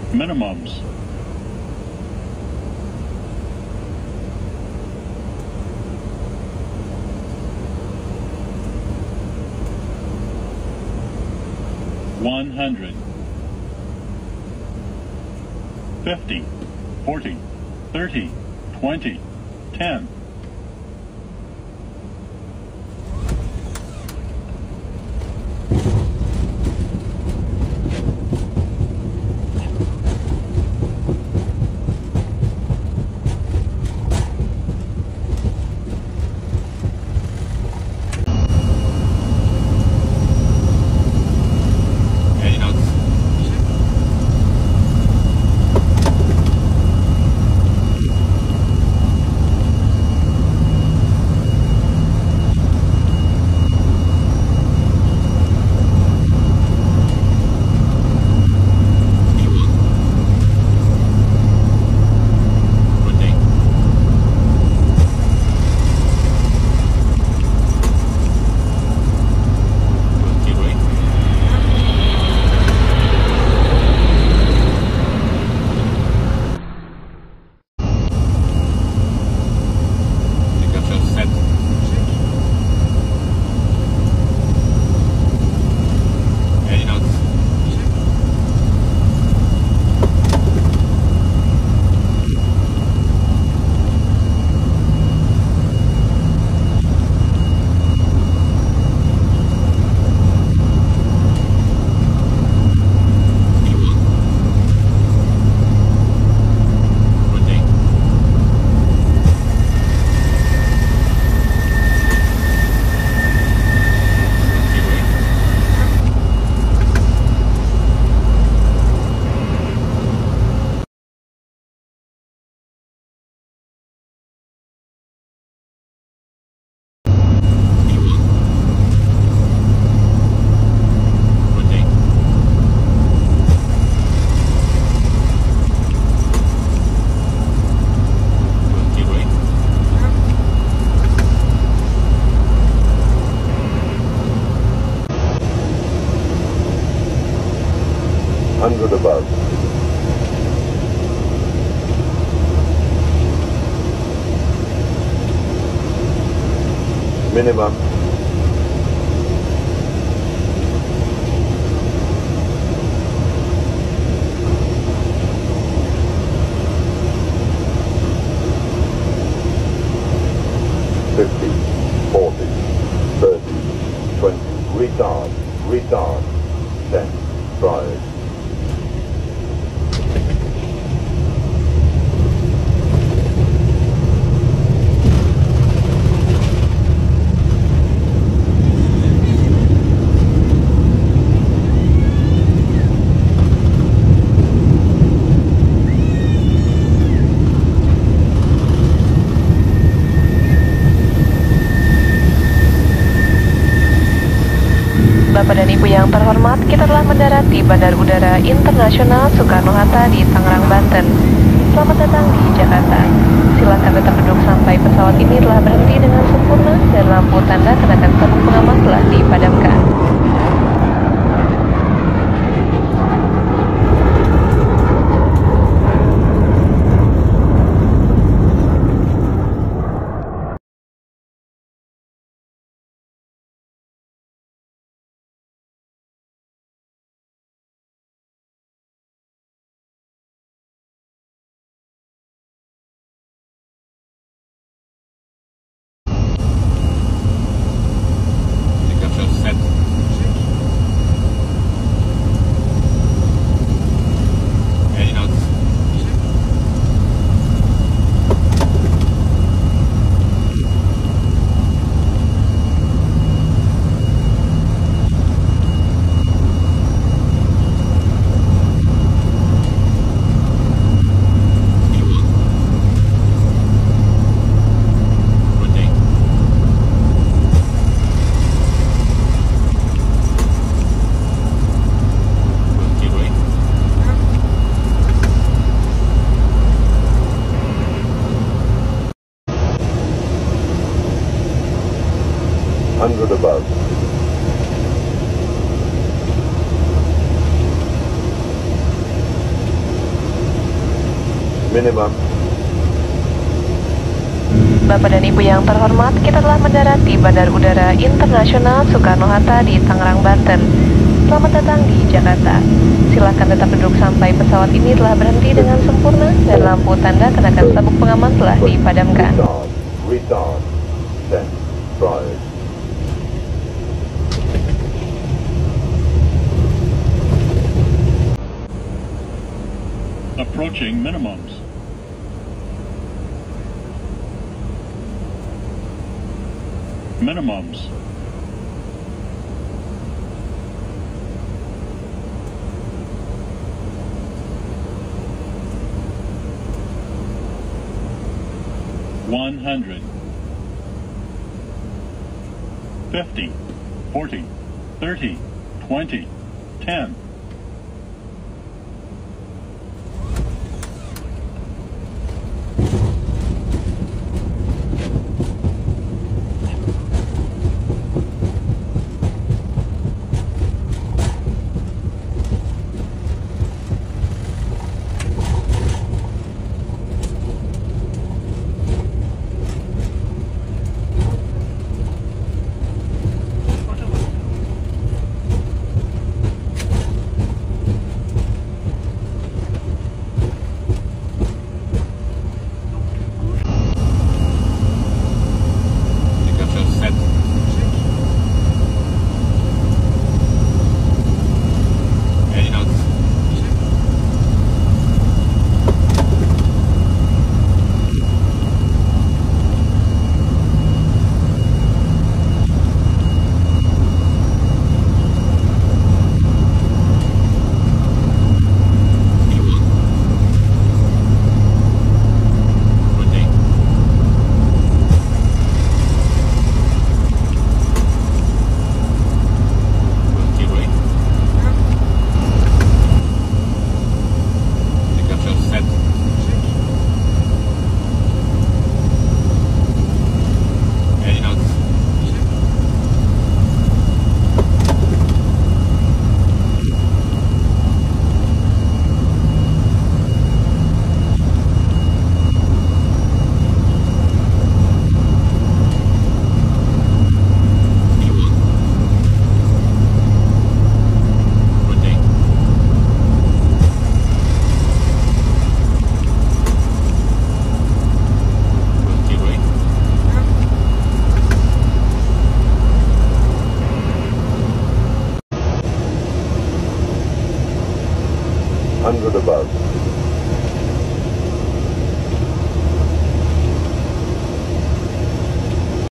Minimums. $100. 50, 40, 30, 20, 10. Above. Minimum. $50, $40, $30, $20. Retard, retard. 10. Drive. Bapak dan Ibu yang terhormat, kita telah mendarat di Bandar Udara Internasional Soekarno-Hatta di Tangerang, Banten. Selamat datang di Jakarta. Silakan tetap duduk sampai pesawat ini telah berhenti dengan sempurna dan lampu tanda kenakan sabuk pengaman telah dipadamkan. Set. Minimum. Bapak dan Ibu yang terhormat, kita telah mendarat di Bandar Udara Internasional Soekarno-Hatta di Tangerang, Banten. Selamat datang di Jakarta. Silakan tetap duduk sampai pesawat ini telah berhenti dengan sempurna dan lampu tanda kenakan sabuk pengaman telah dipadamkan. Retard. 10. Drive. Approaching minimums. Minimums. One hundred. 50, 40, 30, 20, 10. Hundred above.